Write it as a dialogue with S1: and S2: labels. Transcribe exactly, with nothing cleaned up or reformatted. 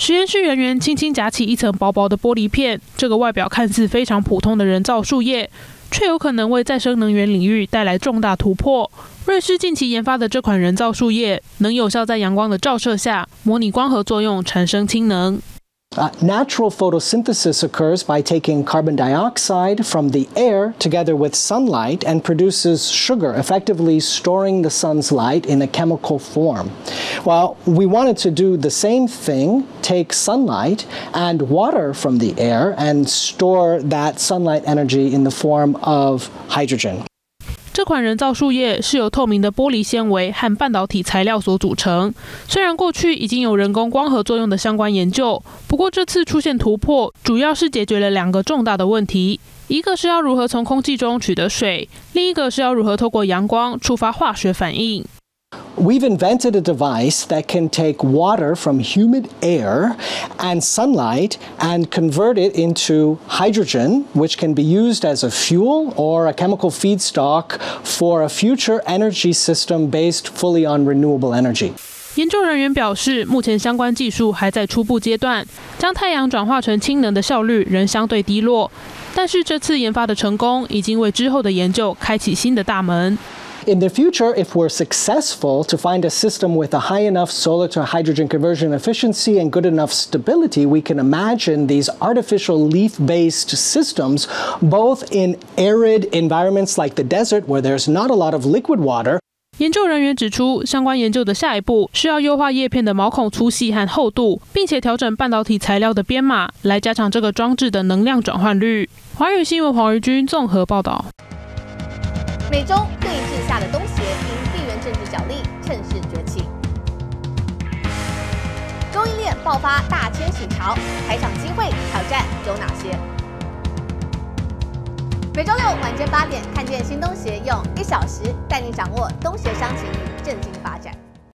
S1: 实验室人员轻轻夹起一层薄薄的玻璃片，这个外表看似非常普通的人造树叶，却有可能为再生能源领域带来重大突破。瑞士近期研发的这款人造树叶，能有效在阳光的照射下模拟光合作用，产生氢能。
S2: Uh, natural photosynthesis occurs by taking carbon dioxide from the air together with sunlight and produces sugar, effectively storing the sun's light in a chemical form. Well, we wanted to do the same thing, take sunlight and water from the air and store that sunlight energy in the form of hydrogen.
S1: 这款人造树叶是由透明的玻璃纤维和半导体材料所组成。虽然过去已经有人工光合作用的相关研究，不过这次出现突破，主要是解决了两个重大的问题：一个是要如何从空气中取得水，另一个是要如何透过阳光触发化学反应。
S2: We've invented a device that can take water from humid air and sunlight and convert it into hydrogen, which can be used as a fuel or a chemical feedstock for a future energy system based fully on renewable energy.
S1: 研究人员表示，目前相关技术还在初步阶段，将太阳转化成氢能的效率仍相对低落。但是这次研发的成功，已经为之后的研究开启新的大门。
S2: In the future, if we're successful to find a system with a high enough solar to hydrogen conversion efficiency and good enough stability, we can imagine these artificial leaf-based systems, both in arid environments like the desert, where there's not a lot of liquid water.
S1: 研究人员指出，相关研究的下一步是要优化叶片的毛孔粗细和厚度，并且调整半导体材料的编码，来加强这个装置的能量转换率。华语新闻黄瑜君综合报道。
S3: 美中对峙下的东协因地缘政治角力趁势崛起，供应链爆发大迁徙潮，台场机会挑战有哪些？每周六晚间八点，看见新东协，用一小时带你掌握东协商情与政经发展。